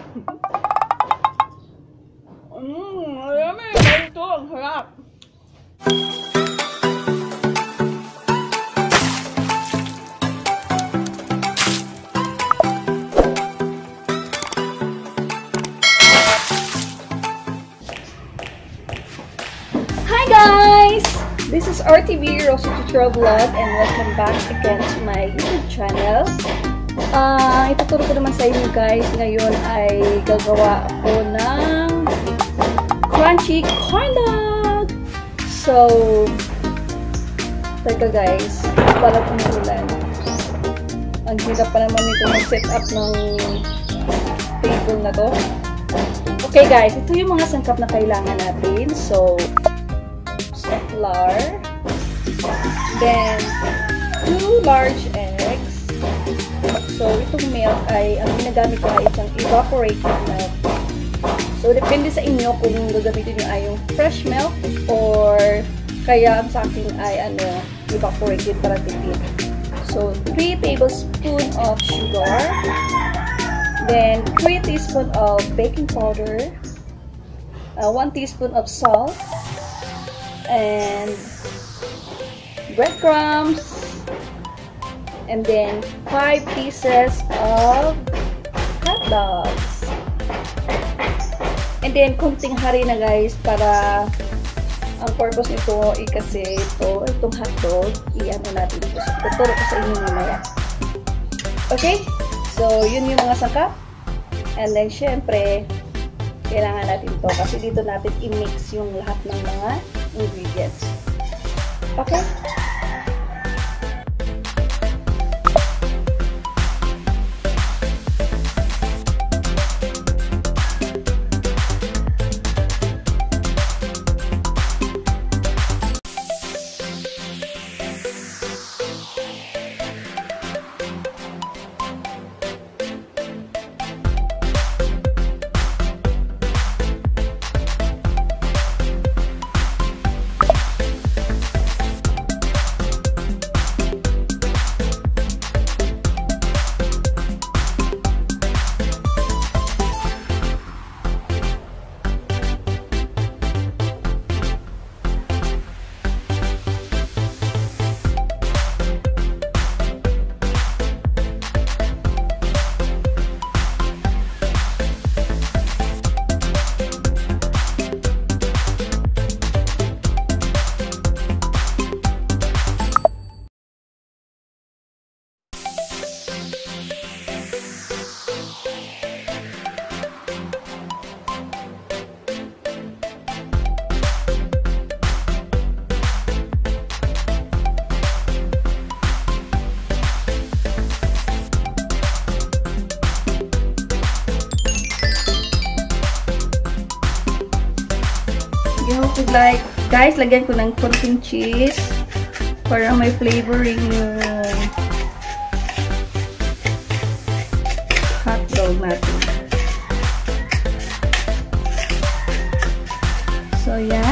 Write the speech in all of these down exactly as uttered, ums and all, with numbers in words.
Mmm, marami. Ito, ang harap. Hi guys! This is R T V, Rosietutorialvlog, and welcome back again to my YouTube channel. Uh, ituturo ko naman sa inyo guys, ngayon ay gagawa ako ng crunchy corndog. So, teka guys, para kumulan. Ang hirap pa naman ito mag-set up ng table na to. Okay guys, ito yung mga sangkap na kailangan natin. So, flour, then two large eggs. So itong milk ay ang ginagamit ko ay isang evaporated milk. So depende sa inyo kung gagamitin niyo ay yung fresh milk or kaya ang sa akin ay ano evaporated para tipid. So three tablespoons of sugar, then three teaspoons of baking powder, uh, one teaspoon of salt, and breadcrumbs, and then five pieces of hot dogs, and then konting harina guys para ang purpose nito ay kasi ito, itong hotdog i-ano natin ito. So, tuturo ko sa inyo mamaya. Okay? So, yun yung mga sangkap. And then, syempre, kailangan natin ito kasi dito natin i-mix yung lahat ng mga ingredients. Okay? Like, guys, lagyan ko ng konting cheese para may flavoring yung hotdog natin. So, yan.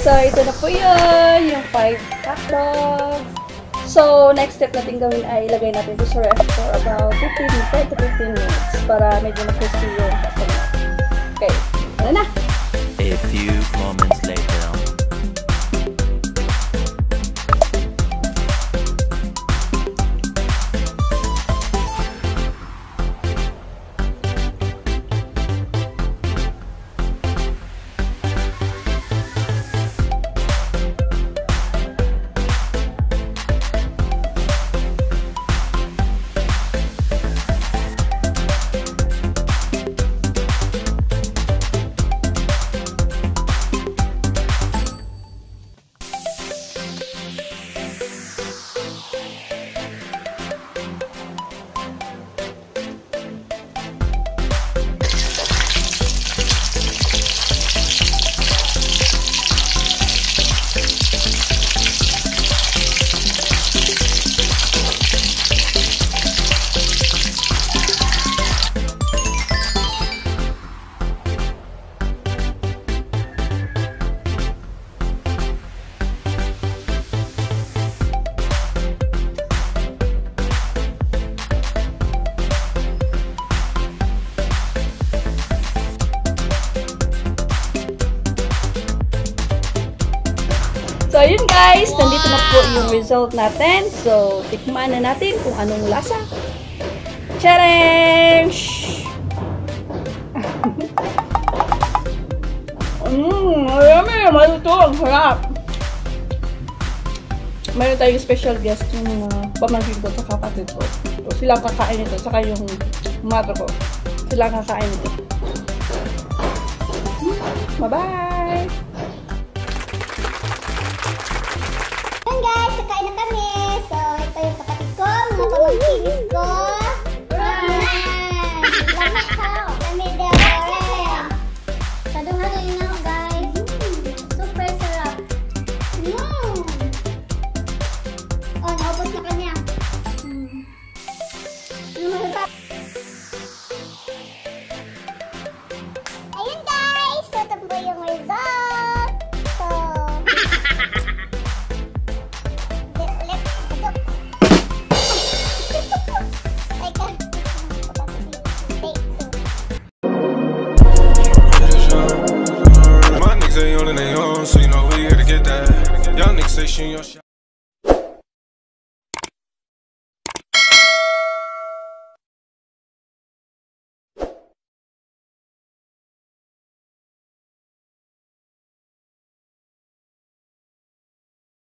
So, ito na po yun, yung five hotdogs. So, next step natin gawin ay ilagay natin ito sa ref for about fifteen to fifteen minutes para medyo na-crispy yung hotdog. Okay, ano na? A few moments later. So, yun guys, nandito na po yung result natin. So, tikman na natin kung anong lasa. Tcharam! Mmm, marami! Maluto! Ang harap! Mayroon tayong special guest yung uh, pamangkin ko sa kapatid ko. So, sila kakain ito, saka yung mother ko. Sila kakain ito. Bye-bye! Ayan guys, kakain na kami. So, ito yung kapatid ko, mga pamangkinis ko. Ayan! Lahat ko. Kami Madera. Sadong-haluin na ako guys. Super sarap. Mm. Oh, naubos na kanya. Mm. Ano